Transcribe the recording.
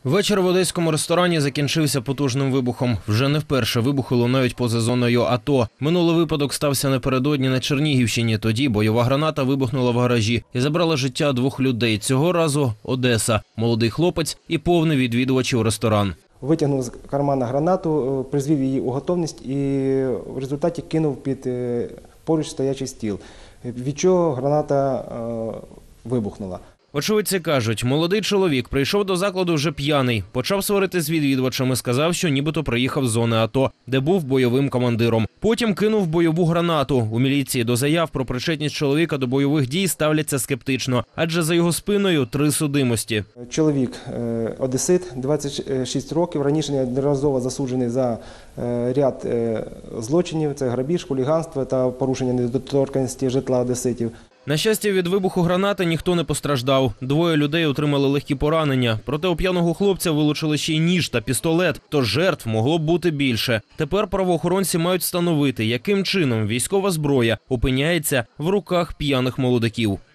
Вечір в одеському ресторані закінчився потужним вибухом. Вже не вперше вибухи лунають поза зоною АТО. Минулий випадок стався напередодні на Чернігівщині. Тоді бойова граната вибухнула в гаражі і забрала життя 2 людей. Цього разу Одеса. Молодий хлопець і повний відвідувачів ресторан. Витягнув з кармана гранату, призвів її у готовність і в результаті кинув під поруч стоячий стіл, від чого граната вибухнула. Очевидці кажуть, молодий чоловік прийшов до закладу вже п'яний, почав сварити з відвідувачами, сказав, що нібито приїхав з зони АТО, де був бойовим командиром. Потім кинув бойову гранату. У міліції до заяв про причетність чоловіка до бойових дій ставляться скептично, адже за його спиною 3 судимості. Чоловік одесит, 26 років, раніше неодноразово засуджений за ряд злочинів, це грабіж, хуліганство та порушення недоторканності житла одеситів. На щастя, від вибуху гранати ніхто не постраждав. 2 людей отримали легкі поранення. Проте у п'яного хлопця вилучили ще й ніж та пістолет, тож жертв могло б бути більше. Тепер правоохоронці мають встановити, яким чином військова зброя опиняється в руках п'яних молодиків.